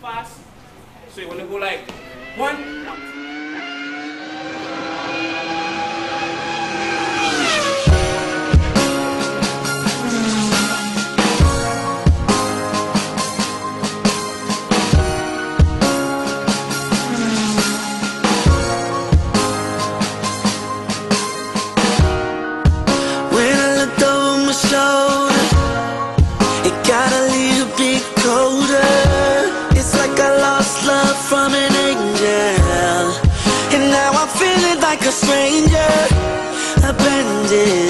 fast. So you want to go like 1. From an angel, and now I'm feeling like a stranger, abandoned.